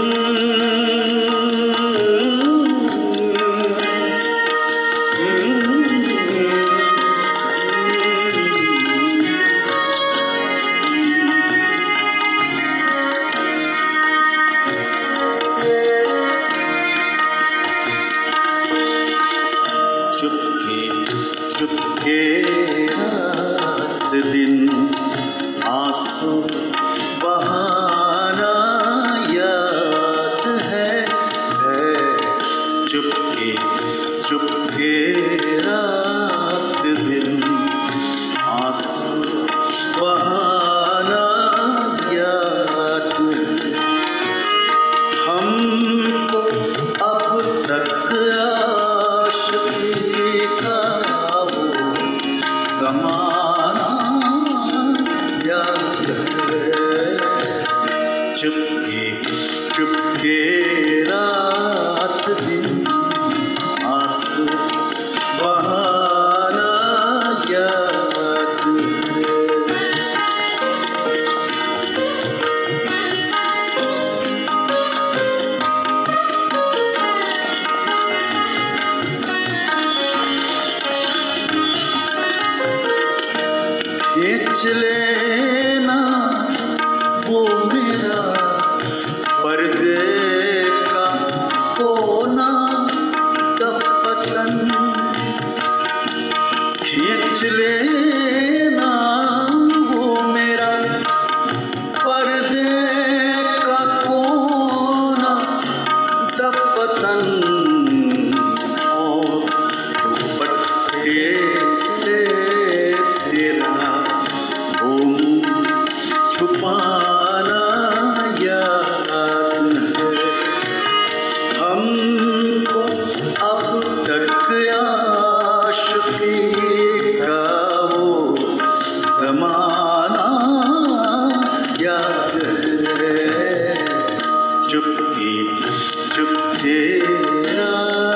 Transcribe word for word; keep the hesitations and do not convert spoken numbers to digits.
चुपके चुपके रात दिन आंसू बहाना याद है, है। चुपके चुपके रात दिन आंसू बहाना याद है। हमको अब तक आशिकी का वो ज़माना याद है। चुपके चुपके रात दिन आंसू बहाना याद है। खींच लेना वो मेरा पर्दे का कोना दफतन, खींच लेना वो मेरा पर्दे का कोना दफतन, और दुपट्टे से तेरा छुपाना याद है। हमको अब तक आशिकी का वो ज़माना याद है। चुपके चुपके